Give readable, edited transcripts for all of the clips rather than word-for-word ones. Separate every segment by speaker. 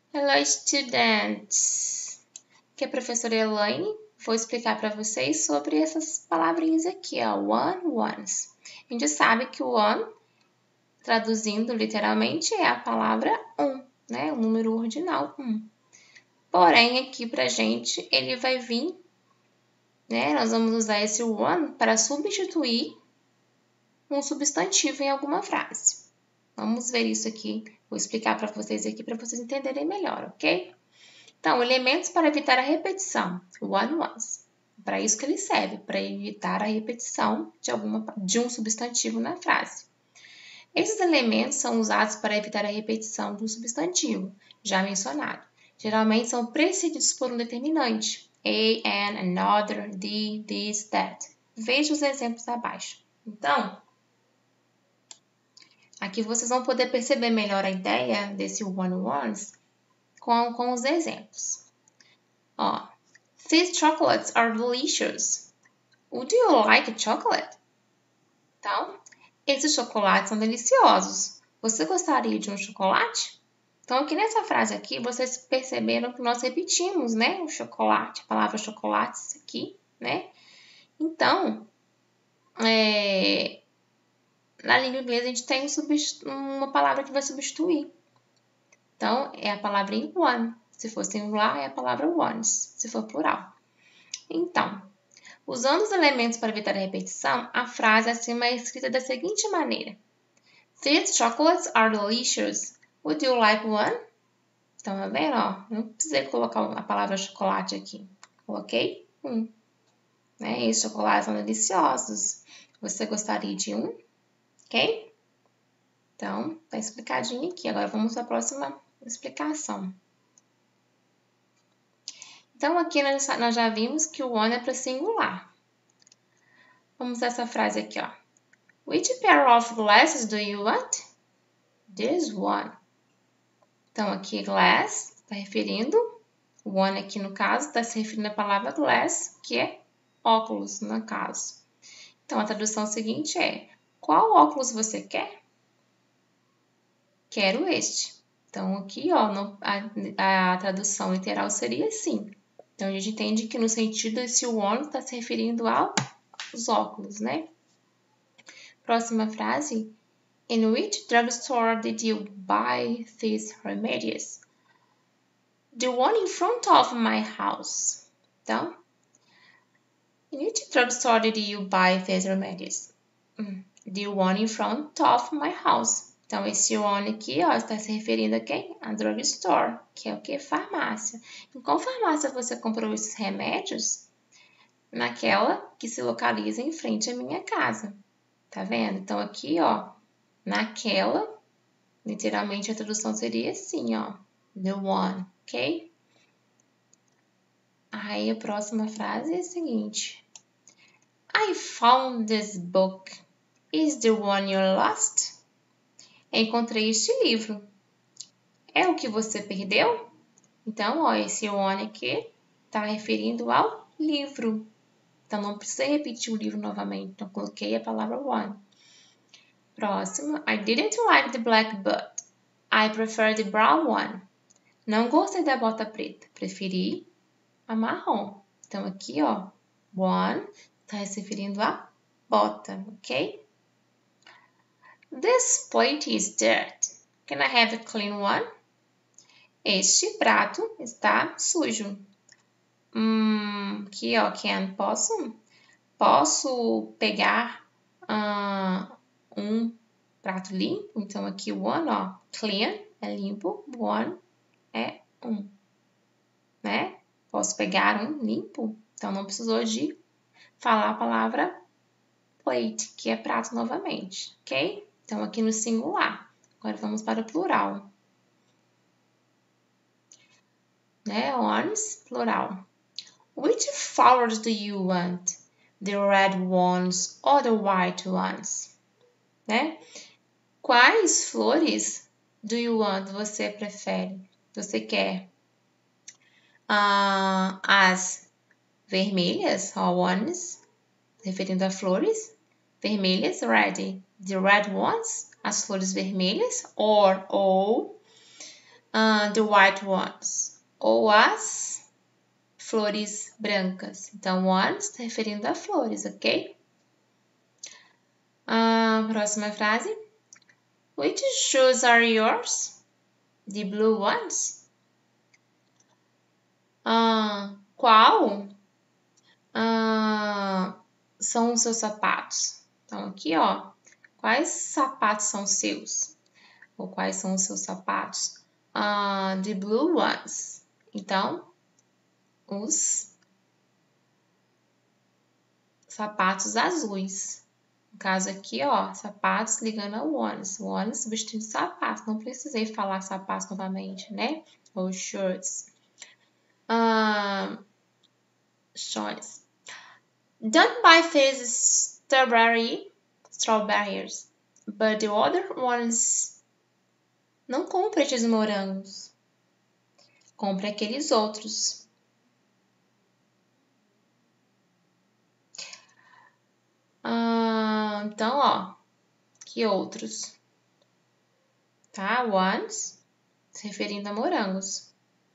Speaker 1: Hello, students! Aqui é a professora Elaine. Vou explicar para vocês sobre essas palavrinhas aqui, ó. One, ones. A gente sabe que o one, traduzindo literalmente, é a palavra um, né? O número ordinal, um. Porém, aqui pra gente, ele vai vir, né? Nós vamos usar esse one para substituir um substantivo em alguma frase. Vamos ver isso aqui. Vou explicar para vocês aqui para vocês entenderem melhor, ok? Então, elementos para evitar a repetição. One ones. Para isso que ele serve, para evitar a repetição de um substantivo na frase. Esses elementos são usados para evitar a repetição do substantivo, já mencionado. Geralmente são precedidos por um determinante. A, an, another, the, this, that. Veja os exemplos abaixo. Então, aqui vocês vão poder perceber melhor a ideia desse one ones com os exemplos. Ó, these chocolates are delicious. Would you like a chocolate? Então, esses chocolates são deliciosos. Você gostaria de um chocolate? Então, aqui nessa frase aqui, vocês perceberam que nós repetimos, né? O chocolate, a palavra chocolates aqui, né? Então, na língua inglesa, a gente tem uma palavra que vai substituir. Então, é a palavra in one. Se for singular, é a palavra ones, se for plural. Então, usando os elementos para evitar a repetição, a frase acima é escrita da seguinte maneira. These chocolates are delicious. Would you like one? Então, tá vendo? Ó, não precisei colocar a palavra chocolate aqui. Coloquei um. Né? Esses chocolates são deliciosos. Você gostaria de um? Ok? Então, tá explicadinho aqui. Agora, vamos para a próxima explicação. Então, aqui nós já vimos que o one é para singular. Vamos a essa frase aqui, ó. Which pair of glasses do you want? This one. Então, aqui glass está referindo, o one aqui no caso, está se referindo à palavra glass, que é óculos, no caso. Então, a tradução seguinte é, qual óculos você quer? Quero este. Então, aqui, ó, a tradução literal seria assim. Então, a gente entende que no sentido esse one está se referindo aos óculos, né? Próxima frase. In which drugstore did you buy these remedies? The one in front of my house. Então, in which drugstore did you buy these remedies? The one in front of my house. Então, esse one aqui, ó, está se referindo a quem? A drugstore, que é o que? Farmácia. Em qual farmácia você comprou esses remédios? Naquela que se localiza em frente à minha casa. Tá vendo? Então, aqui, ó, naquela, literalmente a tradução seria assim, ó. The one, ok? Aí, a próxima frase é a seguinte. I found this book. Is the one you lost? Encontrei este livro. É o que você perdeu? Então, ó, esse one aqui está referindo ao livro. Então, não precisa repetir o livro novamente. Então, coloquei a palavra one. Próximo. I didn't like the black boot. I prefer the brown one. Não gostei da bota preta. Preferi a marrom. Então, aqui, ó, one está se referindo a bota, ok? This plate is dirty. Can I have a clean one? Este prato está sujo. Aqui, ó, can, posso? Posso pegar um prato limpo? Então, aqui, one, ó, clean é limpo, one é um, né? Posso pegar um limpo? Então, não precisou de falar a palavra plate, que é prato novamente, ok? Então, aqui no singular. Agora, vamos para o plural. Né? Ones, plural. Which flowers do you want? The red ones or the white ones? Né? Quais flores do you want você prefere? Você quer? As vermelhas, ones, referindo a flores. Vermelhas, red. The red ones, as flores vermelhas. Ou The white ones. Ou as flores brancas. Então, ones está referindo a flores, ok? Próxima frase. Which shoes are yours? The blue ones. Qual são os seus sapatos? Então, aqui, ó. Quais sapatos são seus? Ou quais são os seus sapatos? The blue ones. Então, os sapatos azuis. No caso aqui, ó, sapatos ligando a ones. Ones substituindo sapatos. Não precisei falar sapatos novamente, né? Ou shorts. Choice. Don't buy these strawberries, but the other ones. Não compre estes morangos. Compre aqueles outros. Então, ó, que outros? Tá? Ones, se referindo a morangos.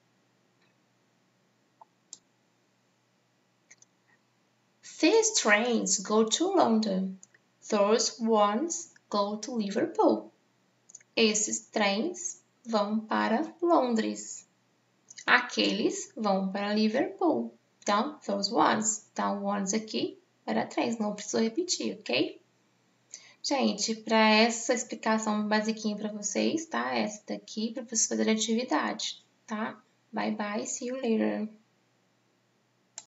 Speaker 1: These trains go to London. Those ones go to Liverpool. Esses trens vão para Londres. Aqueles vão para Liverpool. Então, those ones. Então, ones aqui era trens, não preciso repetir, ok? Gente, para essa explicação basiquinha para vocês, tá? Essa daqui para vocês fazerem atividade, tá? Bye bye, see you later.